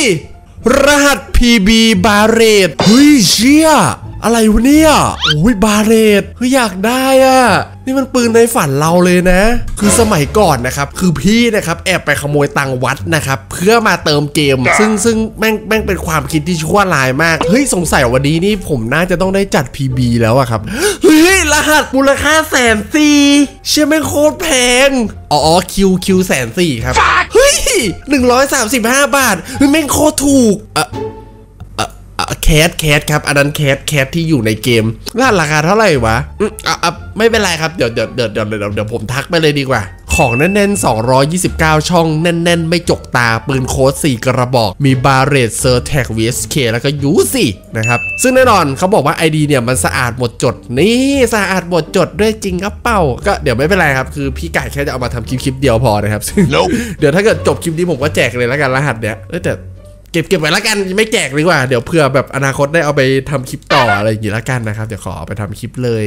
รหัส PB บาเรตเฮ้ยเชี่ยอะไรวะเนี่ยโอ้ยบาเรตเฮ้ยอยากได้อ่ะนี่มันปืนในฝันเราเลยนะคือสมัยก่อนนะครับคือพี่นะครับแอบไปขโมยตังค์วัดนะครับเพื่อมาเติมเกมซึ่งแม่งเป็นความคิดที่ชั่วร้ายมากเฮ้ยสงสัยวันนี้นี่ผมน่าจะต้องได้จัด PB แล้วอะครับเฮ้ยรหัสมูลค่า140,000เชื่อแม่งโคตรแพงอ๋อคิว140,000ครับเฮ้ย135 บาทเฮ้ยแม่งโคตรถูกแคทครับอันนั้นแคทที่อยู่ในเกมราคาเท่าไหร่วะไม่เป็นไรครับเดี๋ยวผมทักไปเลยดีกว่าของแน่นๆ229ช่องแน่นๆไม่จกตาปืนโค้ด4กระบอกมีบาเรตเซอร์แท็ก VSK แล้วก็ยูซี่นะครับซึ่งแน่นอนเขาบอกว่า ID เนี่ยมันสะอาดหมดจดนี่สะอาดหมดจดด้วยจริงครับเป้าก็เดี๋ยวไม่เป็นไรครับคือพี่ไก่แค่จะเอามาทำคลิปเดียวพอนะครับเดี๋ยวถ้าเกิดจบคลิปนี้ผมก็แจกเลยแล้วกันรหัสเนี้ยแต่เก็บไว้แล้วกันไม่แจกดีกว่าเดี๋ยวเผื่อแบบอนาคตได้เอาไปทำคลิปต่ออะไรอย่างงี้แล้วกันนะครับเดี๋ยวขอเอาไปทำคลิปเลย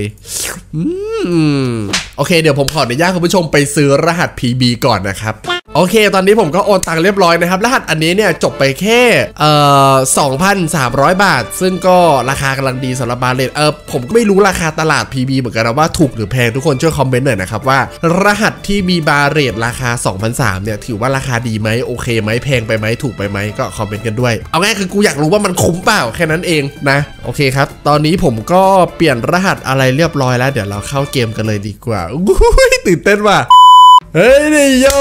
โอเคเดี๋ยวผมขออนุญาตคุณผู้ชมไปซื้อรหัส PB ก่อนนะครับโอเคตอนนี้ผมก็โอนตังค์เรียบร้อยนะครับรหัสอันนี้เนี่ยจบไปแค่2,300 บาทซึ่งก็ราคากำลังดีสำหรับบาเรตผมก็ไม่รู้ราคาตลาด PB เหมือนกันนะว่าถูกหรือแพงทุกคนช่วยคอมเมนต์หน่อยนะครับว่ารหัสที่มีบาเรตราคา 2,300 เนี่ยถือว่าราคาดีไหมโอเคไหมแพงไปไหมถูกไปไหมก็คอมเมนต์กันด้วยเอาง่ายคือกูอยากรู้ว่ามันคุ้มเปล่าแค่นั้นเองนะโอเคครับตอนนี้ผมก็เปลี่ยนรหัสอะไรเรียบร้อยแล้วเดี๋ยวเราเข้าเกมกันเลยดีกว่าตื่นเต้นว่ะเฮ้ยนี่โย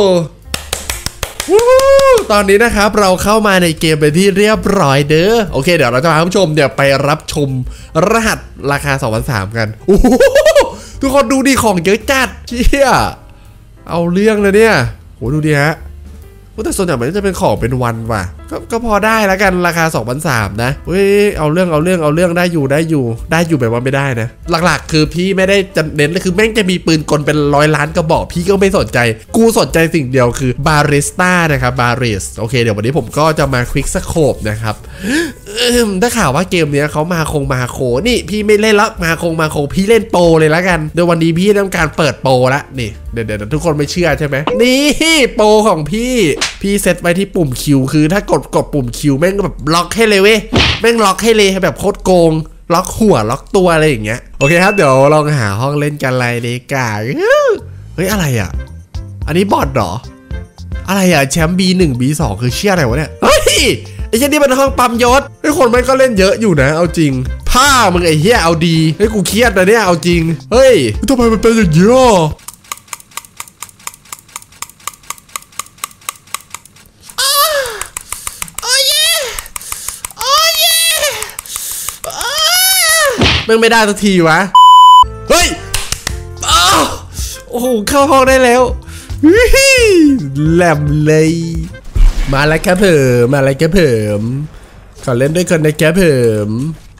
ตอนนี้นะครับเราเข้ามาในเกมไปที่เรียบร้อยเด้อโอเคเดี๋ยวเราจะพาผู้ชมเนี่ยไปรับชมรหัสราคา 2,300 กันทุกคนดูดิของเยอะจัดเชี่ยเอาเรื่องเลยเนี่ยโหดูดิฮะแต่ส่วนใหญ่มันจะเป็นของเป็นวันว่ะก็พอได้แล้วกันราคา 2,300 นะเฮ้ยเอาเรื่องได้อยู่แบบว่าไม่ได้นะหลักๆคือพี่ไม่ได้จะเน้นเลยคือแม่งจะมีปืนกลเป็น100 ล้านกระบอกพี่ก็ไม่สนใจกูสนใจสิ่งเดียวคือบาริสต้านะครับบาริสโอเคเดี๋ยววันนี้ผมก็จะมาควิกสโคปนะครับได้ข่าวว่าเกมนี้เขามาโคนี่พี่ไม่เล่นละมาโคพี่เล่นโปรเลยแล้วกันโดยวันนี้พี่ต้องการเปิดโปรละนี่เดี๋ยวทุกคนไม่เชื่อใช่ไหมนี่โปรของพี่เซตไว้ที่ปุ่มคิวคือถ้ากดปุ่มคิวแม่งแบบล็อกให้เลยเว้ยแม่งล็อกให้เลยแบบโคตรโกงล็อกหัวล็อกตัวอะไรอย่างเงี้ยโอเคครับเดี๋ยวลองหาห้องเล่นกันเลยดีกว่าเฮ้ยอะไรอ่ะอันนี้บอทเหรออะไรอ่ะแชมป์ B1 B2 คือเชี่ยอะไรวะเนี่ยเฮ้ยไอ้เช่นนี่มันห้องปั๊มยศไอ้คนมันก็เล่นเยอะอยู่นะเอาจริงผ้ามึงไอ้เหี้ยเอาดีไอ้กูเครียดนะเนี่ยเอาจริงเฮ้ยทำไมมันเป็นอย่างนี้อ่ะมันไม่ได้สักทีวะเฮ้ยโอ้โหเข้าห้องได้แล้วแหลมเลยมาแล้วครับผมขอเล่นด้วยคนนะครับผม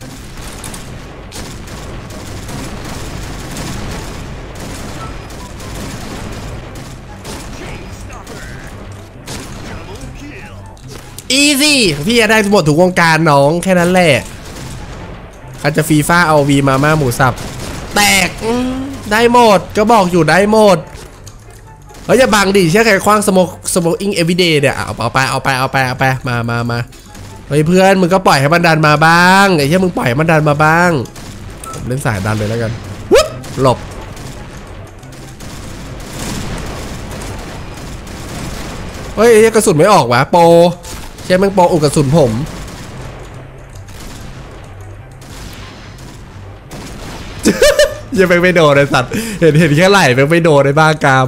อีซี่พี่จะได้หมดทุกวงการน้องแค่นั้นแหละใครจะฟีฟ่าเอาวีมาม่าหมูสับแตกได้หมดก็บอกอยู่ได้หมดเฮ้ยอย่าบังดิเชื่อใครคว้างสโมกอิงเอวีเดย์เนี่ยเอาไปมาเฮ้ยเพื่อนมึงก็ปล่อยให้มันดันมาบ้างไอ้เหี้ยมึงปล่อยให้มันดันมาบ้างผมเล่นสายดันเลยแล้วกันหลบเฮ้ยกระสุนไม่ออกวะโปใช่มึงโปอุกกระสุนผมยังไม่โดนเลยสัตว์เห็นแค่ไหล่ไม่โดนในบ้ากาม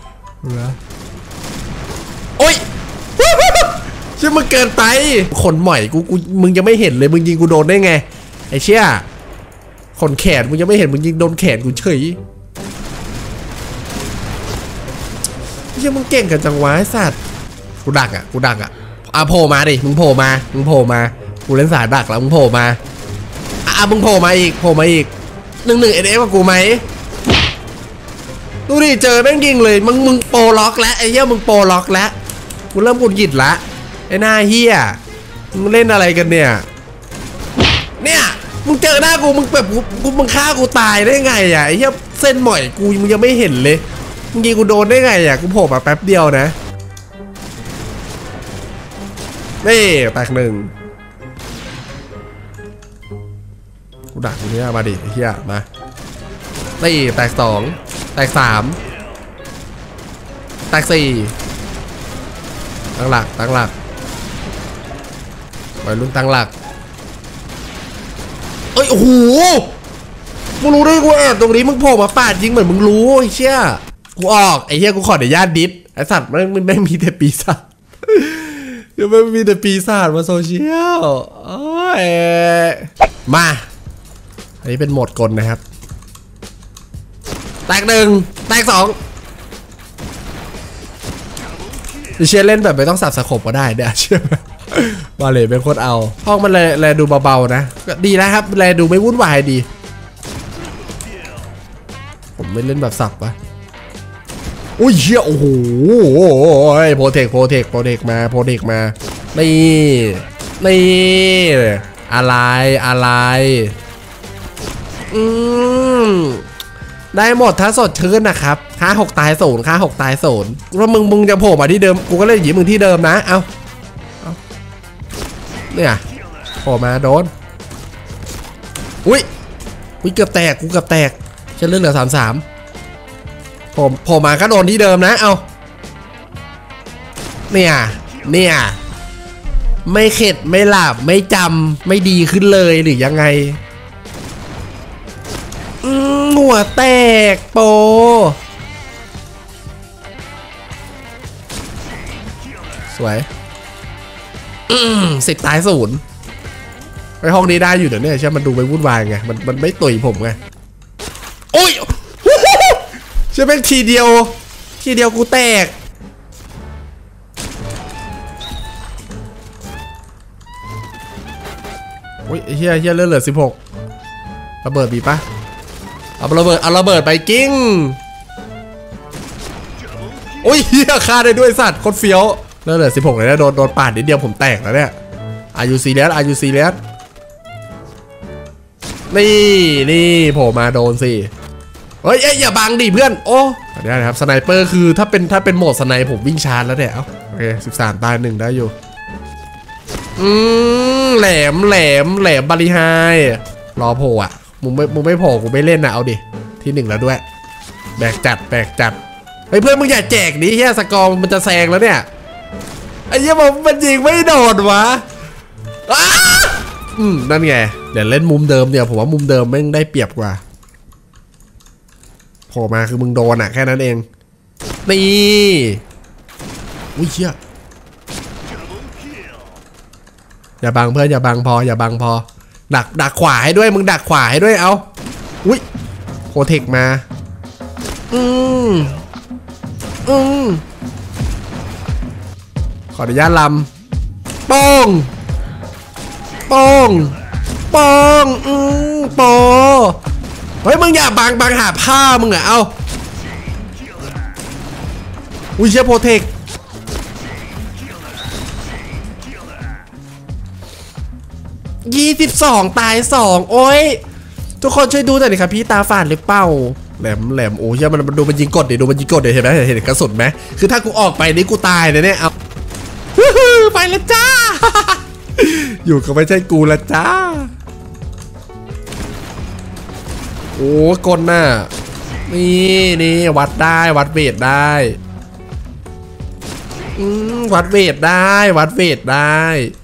โอ๊ยเชื่อมึงเกินไปขนหม่อยกูมึงยังไม่เห็นเลยมึงยิงกูโดนได้ไงไอ้เชี่ยขนแขนมึงยังไม่เห็นมึงยิงโดนแขนกูเฉยเชื่อมึงเก่งกันจังวะไอ้สัตว์กูดักอ่ะโผล่มาดิมึงโผล่มากูเล่นสายดักแล้วมึงโผล่มามึงโผล่มาอีก1-1 NF กับกูไหมดูดิเจอแม่งยิงเลยมึงโปรล็อกแล้วไอ้เหี้ยมึงโปรล็อกแล้วกูเริ่มกุดหยิดละไอ้หน้าเหี้ยมึงเล่นอะไรกันเนี่ยมึงเจอหน้ากูมึงแบบมึงฆ่ากูตายได้ไงอ่ะไอ้เหี้ยเส้นหม่อยกูมึงยังไม่เห็นเลยมึงยิงกูโดนได้ไงอ่ะกูโผล่มาแป๊บเดียวนะนี่แตกหนึ่งกูดักตรงนี้มาดิไอ้เหี้ยมานี่แตกสองแตกสามแตกสี่ตั้งหลักวัยรุ่นตั้งหลักเอ้ยโอ้โหมึงรู้ได้กูแอบตรงนี้มึงโผล่มาปาดยิงเหมือนมึงรู้ไอ้เชี่ยกูออกไอ้เหี้ยกูขออนุญาตดิสไอ้สัตว์ไม่มีแต่ปีศาจเดี๋ยวไม่มีแต่ปีศาจมาโซเชียลโอ้ยมาอันนี้เป็นโหมดกลนะครับแตกหนึ่งแตกสองเชียร์เล่นแบบไม่ต้องสับสะขบก็ได้เดี๋ยวเชื่อมาเลยเป็นโคตรเอาห้องมันแลดูเบาๆนะดีนะครับแลดูไม่วุ่นวายดีผมไม่เล่นแบบสับวะอุ้ยเชี่ยโอ้โหโปรเทคมานี่อะไรได้หมดถ้าสดชื่นนะครับค่า6 ตาย 0ค่า6 ตาย 0แล้วมึงจะโผล่มาที่เดิมกูก็เล่นอย่างนี้มึงที่เดิมนะเอาเนี่ยโผล่มาโดนอุ้ยเกือบแตกกูเกือบแตกฉันเลือดเหลือ33โผล่มาก็โดนที่เดิมนะเอาเนี่ยไม่เข็ดไม่หลับไม่จำไม่ดีขึ้นเลยหรือยังไงหัวแตกโปสวย10 ตาย 0ไปห้องนี้ได้อยู่เดี๋ยวนี้ใช่มันดูไปวุ่นวายไงมันไม่ตุยผมไงโอ้ยใช่ไหมทีเดียวกูแตกโอ้ยเฮียเลือด16ระเบิดบีปะเอาระเบิดไปกิ้งโอ้ยเฮียฆ่าได้ด้วยสัตว์โคตรเฟี้ยวเลือด16เลยนะโดนปาดนิดเดียวผมแตกแล้วเนี่ยอายุซีเรียสนี่โผล่มาโดนสิเฮ้ยอย่าบังดิเพื่อนโอ้ได้ครับสไนเปอร์คือถ้าเป็นโหมดสไนผมวิ่งชาร์จแล้วเนี่ยโอเค13 ตาย 1ได้อยู่แหลมบาริไฮรอโผล่อะมึงไม่โผล่กูไม่เล่นนะเอาดิที่1แล้วด้วยแบกจัดเฮ้ยเพื่อนมึงอย่าแจกดิเฮียสกอร์มันจะแซงแล้วเนี่ยไอ้เหี้ยมันยิงไม่โดนวะนั่นไงเดี๋ยวเล่นมุมเดิมเนี่ยผมว่ามุมเดิมแม่งได้เปรียบกว่าโผล่มาคือมึงโดนอะแค่นั้นเองนี่อุ้ยเชี่ยอย่าบังเพื่อนอย่าบังพอดักขวาให้ด้วยมึงดักขวาให้ด้วยเอาอุ้ยโปรเทคมาขออนุญาตลำป้องโปเฮ้ยมึงอย่าบังหาผ้ามึงอะเอาอุ้ยเชี่ยโปรเทค22 ตาย 2โอ้ยทุกคนช่วยดูหน่อยดิครับพี่ตาฝาดหรือเปล่าแหลมโอ้ยมันดูมันยิงกดดิเห็นไหมเห็นกระสุนไหมคือถ้ากูออกไปนี่กูตายเลยเนี่ยเอาไปแล้วจ้าอยู่ก็ไม่ใช่กูละจ้าโอ้กลน่ะนี่วัดได้วัดเวทได้วัดเวทได้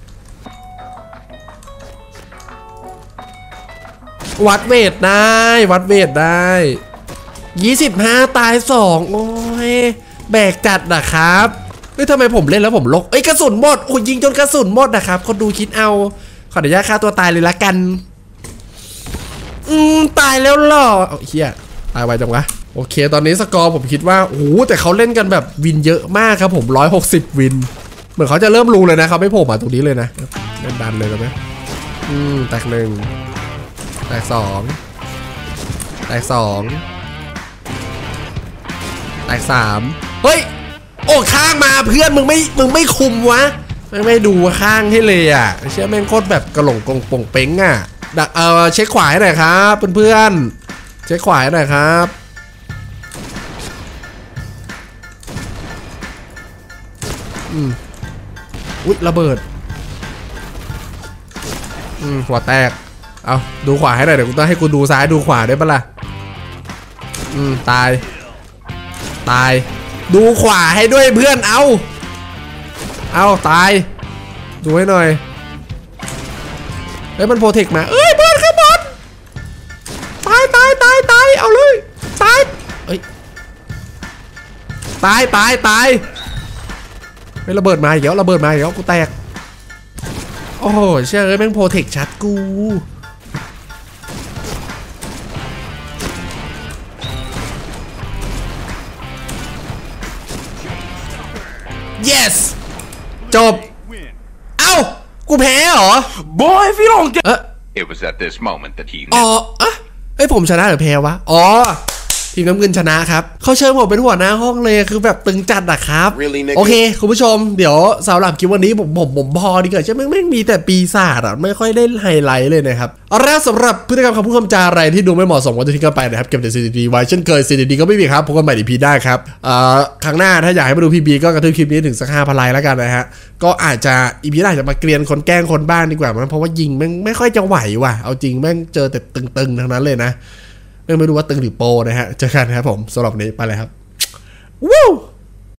25 ตาย 2โอ้ยแบกจัดนะครับเฮ้ยทำไมผมเล่นแล้วผมลกกระสุนหมดโอ้ยยิงจนกระสุนหมดนะครับคนดูคิดเอาขออนุญาตฆ่าตัวตายเลยละกันตายแล้วหรอเฮียตายไวจังวะโอเคตอนนี้สกอร์ผมคิดว่าโอ้แต่เขาเล่นกันแบบวินเยอะมากครับผม160วินเหมือนเขาจะเริ่มรู้เลยนะเขาไม่โผล่มาตรงนี้เลยนะเล่นดันเลยแล้วไหมแตก1แตก2แตก3เฮ้ยโอ้ข้างมาเพื่อนมึงไม่คุมวะไม่ดูข้างให้เลยอ่ะเชื่อแม่งโคตรแบบกระหล่งกงป่งเป้งอ่ะเช็คขวาให้หน่อยครับเพื่อนเช็คขวาให้หน่อยครับอุ๊ยระเบิดหัวแตกเอาดูขวาให้หน่อยเดี๋ยวกูต้องให้กูดูซ้ายดูขวาได้ปะล่ะตายดูขวาให้ด้วยเพื่อนเอาตายดูให้หน่อยเฮ้ยมันโปรเทคมาเอ้ยเพื่อนข้างบนตายเอาเลยตายเอ้ยตายไม่ระเบิดมาอีกแล้วกูแตกโอ้โหเชื่อเลยแม่งโปรเทคชัดกู yes จบเอ้ากูแพ้เหรอ Boy, if you don't get It was at this moment that he อ๋อเอ้ยผมชนะหรือแพ้วะอ๋อทีมน้ำเงินชนะครับเขาเชิญผมเป็นหัวหน้าห้องเลยคือแบบตึงจัดอะครับ โอเคคุณผู้ชมเดี๋ยวสำหรับคลิปวันนี้ผมพอดีกว่าใช่ไหมไม่มีแต่ปีศาจอะไม่ค่อยได้ไฮไลท์เลยนะครับเอาละสำหรับพฤติกรรมคำพูดคำจาอะไรที่ดูไม่เหมาะสมก็จะทิ้งกันไปนะครับเก็บแต่สิ่งดีๆไว้เช่นเคยสิ่งดีๆก็ไม่มีครับพบกันใหม่ในพีได้ครับครั้งหน้าถ้าอยากให้มาดูพีบีก็กระทืบคลิปนี้ถึงสัก5,000 ไลค์แล้วกันนะฮะก็อาจจะอีพีหน้าจะมาเกลียนคนแกล้งคนบ้านดีกว่ามั้งเพราะว่ายิงแม่งไม่ค่อยจะไหวว่ะเอาจริงแม่งเจอแต่ตึงๆทั้งนั้นเลยนะไม่รู้ว่าตึงหรือโปนะฮะเจอกันครับผมสำหรับวันนี้ไปเลยครับวู้